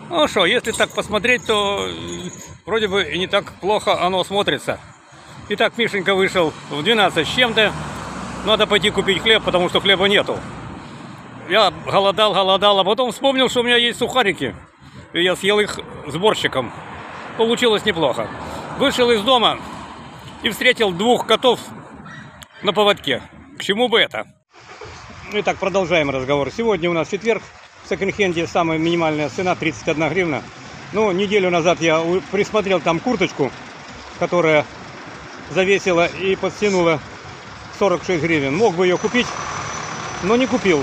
Ну что, если так посмотреть, то вроде бы и не так плохо оно смотрится. Итак, Мишенька вышел в 12 с чем-то. Надо пойти купить хлеб, потому что хлеба нету. Я голодал, а потом вспомнил, что у меня есть сухарики. И я съел их с борщиком. Получилось неплохо. Вышел из дома и встретил 2 котов на поводке. К чему бы это? Итак, продолжаем разговор. Сегодня у нас четверг. В секонд-хенде самая минимальная цена 31 гривна. Ну, неделю назад я присмотрел там курточку, которая завесила и подтянула 46 гривен. Мог бы ее купить, но не купил.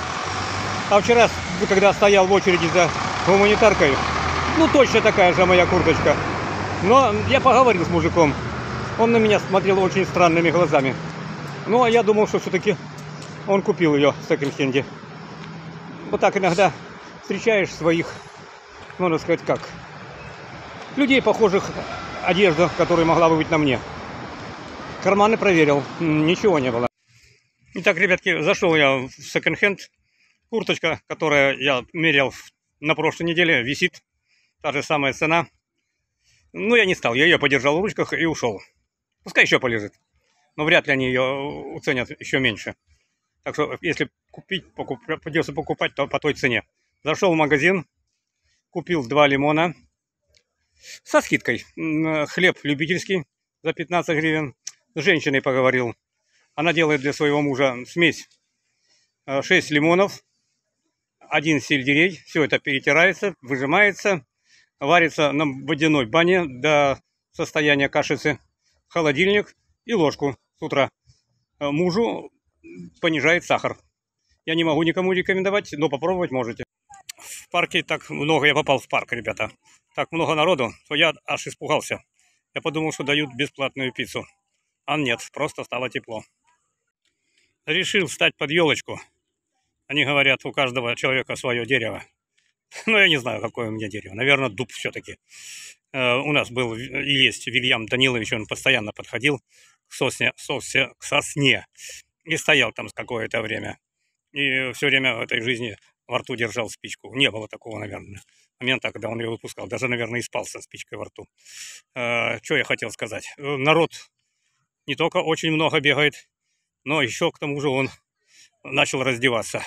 А вчера, когда стоял в очереди за гуманитаркой, ну точно такая же моя курточка. Но я поговорил с мужиком. Он на меня смотрел очень странными глазами. Ну, а я думал, что все-таки он купил ее в секонд-хенде. Вот так иногда встречаешь своих, можно сказать, как людей, похожих одежду, которая могла бы быть на мне. Карманы проверил, ничего не было. Итак, ребятки, зашел я в секонд-хенд. Курточка, которую я мерял на прошлой неделе, висит. Та же самая цена. Ну, я не стал, я ее подержал в ручках и ушел. Пускай еще полежит. Но вряд ли они ее уценят еще меньше. Так что, если придется покупать, то по той цене. Зашел в магазин, купил 2 лимона. Со скидкой. Хлеб любительский за 15 гривен. С женщиной поговорил. Она делает для своего мужа смесь. 6 лимонов, 1 сельдерей. Все это перетирается, выжимается. Варится на водяной бане до состояния кашицы. Холодильник и ложку с утра. Мужу понижает сахар. Я не могу никому рекомендовать, но попробовать можете. В парке так много, я попал в парк, ребята. Так много народу, что я аж испугался. Я подумал, что дают бесплатную пиццу. А нет, просто стало тепло. Решил встать под елочку. Они говорят, у каждого человека свое дерево. Но я не знаю, какое у меня дерево. Наверное, дуб все-таки. У нас был и есть Вильям Данилович, он постоянно подходил к сосне и стоял там какое-то время. И все время в этой жизни во рту держал спичку. Не было такого, наверное, момента, когда он ее выпускал. Даже, наверное, и спал со спичкой во рту. Что я хотел сказать? Народ не только очень много бегает, но еще к тому же он начал раздеваться.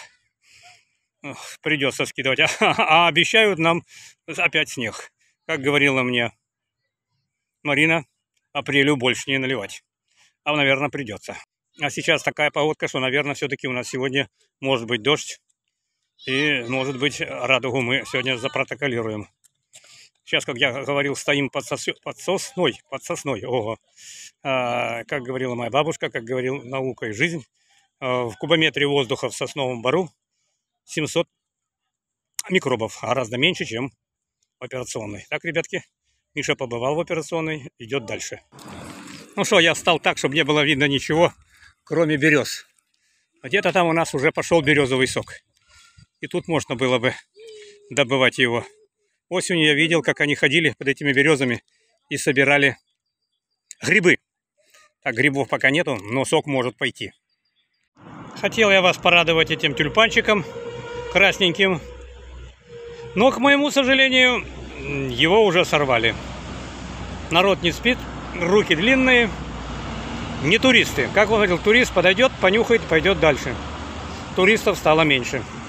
Придется скидывать. А обещают нам опять снег. Как говорила мне Марина, апрелю больше не наливать. А, наверное, придется. А сейчас такая погодка, что, наверное, все-таки у нас сегодня может быть дождь. И, может быть, радугу мы сегодня запротоколируем. Сейчас, как я говорил, стоим под сосной. Ого. Как говорила моя бабушка, как говорил наука и жизнь, в кубометре воздуха в сосновом бору 700 микробов. Гораздо меньше, чем в операционной. Так, ребятки, Миша побывал в операционной, идет дальше. Ну что, я встал так, чтобы не было видно ничего, кроме берез. Где-то там у нас уже пошел березовый сок. И тут можно было бы добывать его. Осенью я видел, как они ходили под этими березами и собирали грибы. Так, грибов пока нету, но сок может пойти. Хотел я вас порадовать этим тюльпанчиком красненьким. Но, к моему сожалению, его уже сорвали. Народ не спит, руки длинные. Не туристы. Как он говорил, турист подойдет, понюхает, пойдет дальше. Туристов стало меньше.